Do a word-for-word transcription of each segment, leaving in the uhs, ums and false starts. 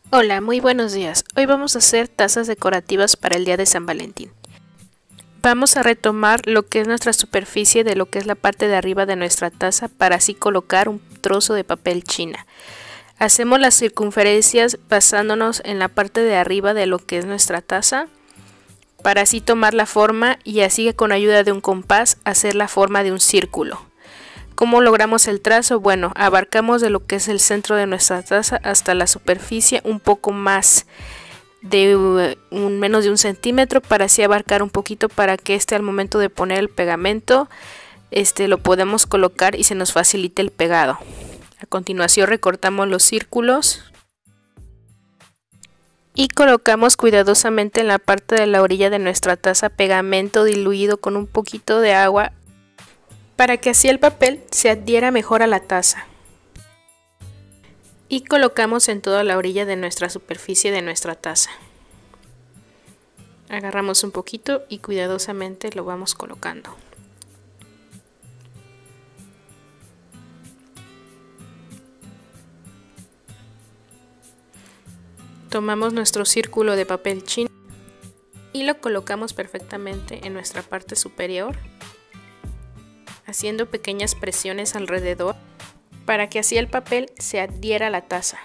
Hola, muy buenos días. Hoy vamos a hacer tazas decorativas para el día de San Valentín. Vamos a retomar lo que es nuestra superficie de lo que es la parte de arriba de nuestra taza para así colocar un trozo de papel china. Hacemos las circunferencias basándonos en la parte de arriba de lo que es nuestra taza para así tomar la forma y así con ayuda de un compás hacer la forma de un círculo. ¿Cómo logramos el trazo? Bueno, abarcamos de lo que es el centro de nuestra taza hasta la superficie un poco más de un, menos de un centímetro para así abarcar un poquito para que este al momento de poner el pegamento este lo podemos colocar y se nos facilite el pegado. A continuación recortamos los círculos y colocamos cuidadosamente en la parte de la orilla de nuestra taza pegamento diluido con un poquito de agua para que así el papel se adhiera mejor a la taza. Y colocamos en toda la orilla de nuestra superficie de nuestra taza. Agarramos un poquito y cuidadosamente lo vamos colocando. Tomamos nuestro círculo de papel chino y lo colocamos perfectamente en nuestra parte superior, haciendo pequeñas presiones alrededor para que así el papel se adhiera a la taza.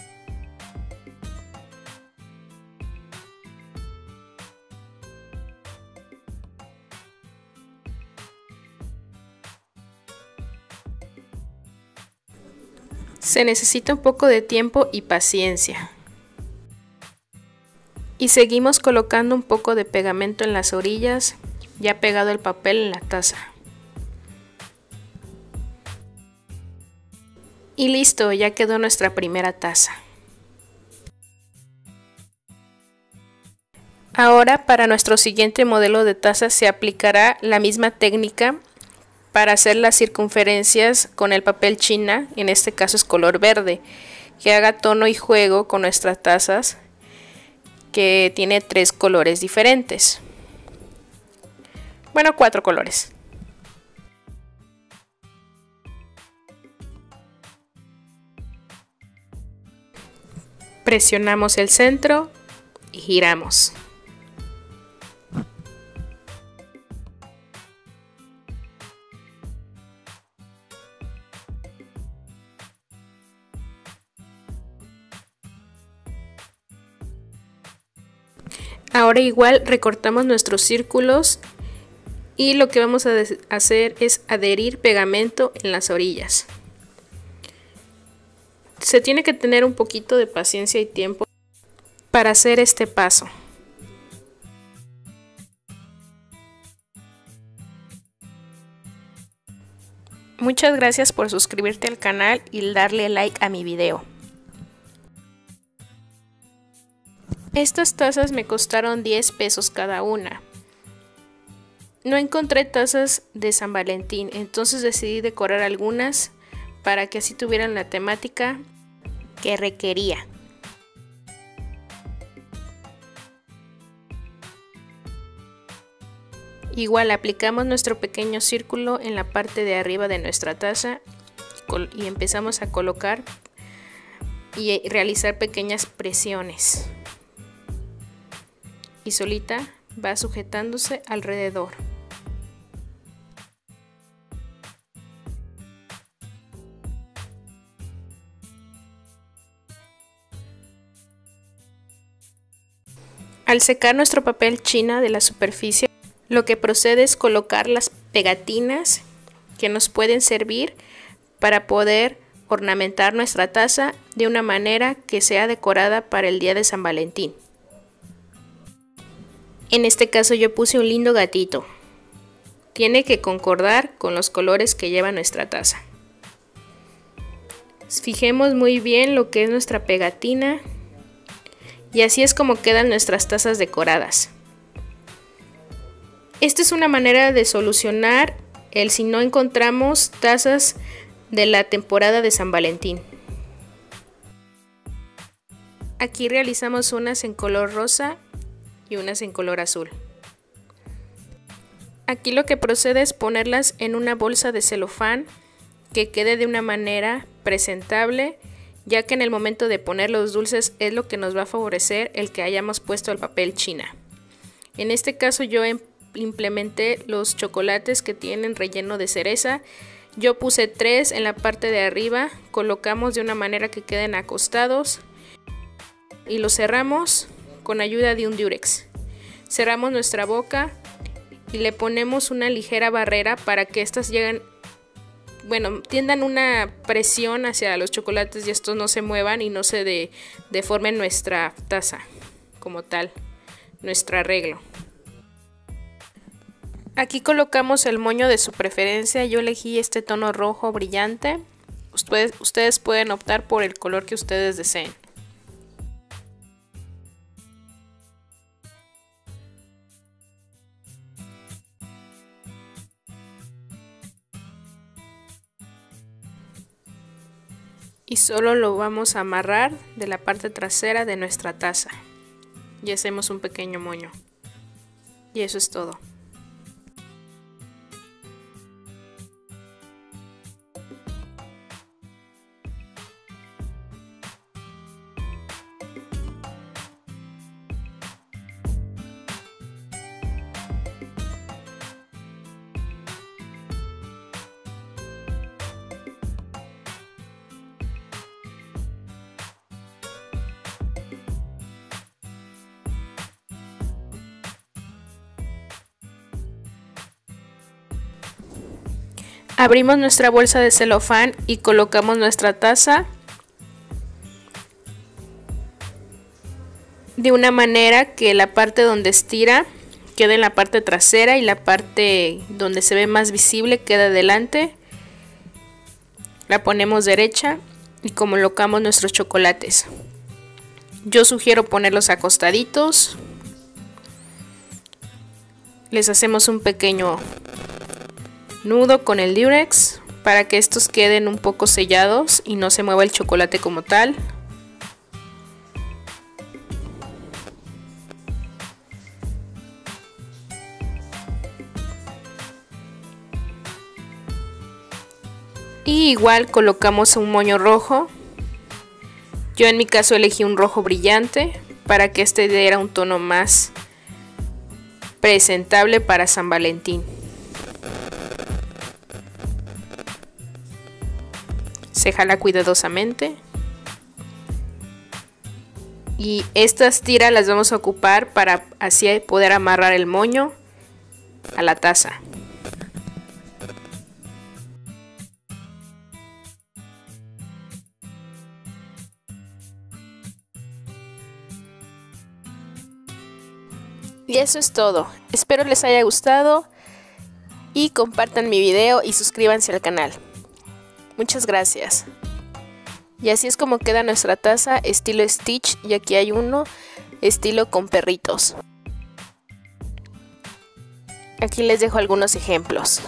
Se necesita un poco de tiempo y paciencia. Y seguimos colocando un poco de pegamento en las orillas, ya pegado el papel en la taza. Y listo, ya quedó nuestra primera taza. Ahora para nuestro siguiente modelo de taza se aplicará la misma técnica para hacer las circunferencias con el papel china, en este caso es color verde, que haga tono y juego con nuestras tazas, que tiene tres colores diferentes. Bueno, cuatro colores. Presionamos el centro y giramos. Ahora igual recortamos nuestros círculos y lo que vamos a hacer es adherir pegamento en las orillas. Se tiene que tener un poquito de paciencia y tiempo para hacer este paso. Muchas gracias por suscribirte al canal y darle like a mi video. Estas tazas me costaron diez pesos cada una. No encontré tazas de San Valentín, entonces decidí decorar algunas para que así tuvieran la temática que requería. Igual aplicamos nuestro pequeño círculo en la parte de arriba de nuestra taza y empezamos a colocar y realizar pequeñas presiones. Y solita va sujetándose alrededor. Al secar nuestro papel china de la superficie, lo que procede es colocar las pegatinas que nos pueden servir para poder ornamentar nuestra taza de una manera que sea decorada para el día de San Valentín. En este caso yo puse un lindo gatito. Tiene que concordar con los colores que lleva nuestra taza. Fijemos muy bien lo que es nuestra pegatina. Y así es como quedan nuestras tazas decoradas. Esta es una manera de solucionar el si no encontramos tazas de la temporada de San Valentín. Aquí realizamos unas en color rosa y unas en color azul. Aquí lo que procede es ponerlas en una bolsa de celofán que quede de una manera presentable ya que en el momento de poner los dulces es lo que nos va a favorecer el que hayamos puesto el papel china. En este caso yo implementé los chocolates que tienen relleno de cereza. Yo puse tres en la parte de arriba, colocamos de una manera que queden acostados y los cerramos con ayuda de un Durex. Cerramos nuestra boca y le ponemos una ligera barrera para que estas lleguen, bueno, tiendan una presión hacia los chocolates y estos no se muevan y no se de, deformen nuestra taza como tal, nuestro arreglo. Aquí colocamos el moño de su preferencia. Yo elegí este tono rojo brillante. Ustedes, ustedes pueden optar por el color que ustedes deseen. Y solo lo vamos a amarrar de la parte trasera de nuestra taza. Y hacemos un pequeño moño. Y eso es todo. Abrimos nuestra bolsa de celofán y colocamos nuestra taza de una manera que la parte donde estira quede en la parte trasera y la parte donde se ve más visible queda adelante. La ponemos derecha y colocamos nuestros chocolates. Yo sugiero ponerlos acostaditos. Les hacemos un pequeño nudo con el Durex para que estos queden un poco sellados y no se mueva el chocolate como tal. Y igual colocamos un moño rojo. Yo en mi caso elegí un rojo brillante para que este diera un tono más presentable para San Valentín. Se jala cuidadosamente y estas tiras las vamos a ocupar para así poder amarrar el moño a la taza. Y eso es todo. Espero les haya gustado y compartan mi video y suscríbanse al canal. Muchas gracias. Y así es como queda nuestra taza estilo Stitch, y aquí hay uno estilo con perritos. Aquí les dejo algunos ejemplos.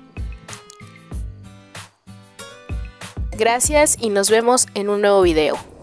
Gracias y nos vemos en un nuevo video.